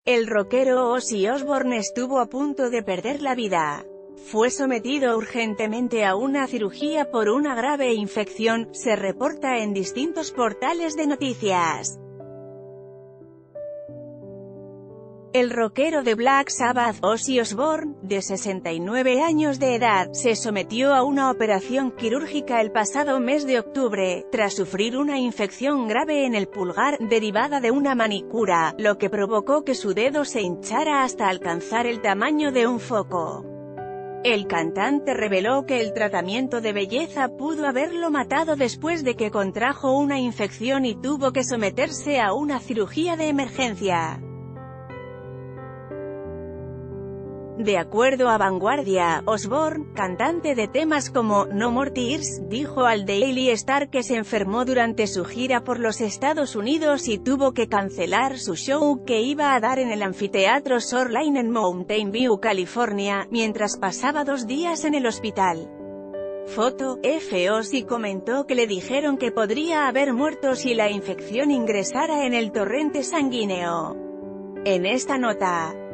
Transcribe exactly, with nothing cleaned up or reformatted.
El rockero Ozzy Osbourne estuvo a punto de perder la vida. Fue sometido urgentemente a una cirugía por una grave infección, se reporta en distintos portales de noticias. El rockero de Black Sabbath, Ozzy Osbourne, de sesenta y nueve años de edad, se sometió a una operación quirúrgica el pasado mes de octubre, tras sufrir una infección grave en el pulgar, derivada de una manicura, lo que provocó que su dedo se hinchara hasta alcanzar el tamaño de un foco. El cantante reveló que el tratamiento de belleza pudo haberlo matado después de que contrajo una infección y tuvo que someterse a una cirugía de emergencia. De acuerdo a Vanguardia, Osbourne, cantante de temas como No More Tears, dijo al Daily Star que se enfermó durante su gira por los Estados Unidos y tuvo que cancelar su show que iba a dar en el anfiteatro Shoreline en Mountain View, California, mientras pasaba dos días en el hospital. Foto, F. Ozzy comentó que le dijeron que podría haber muerto si la infección ingresara en el torrente sanguíneo. En esta nota,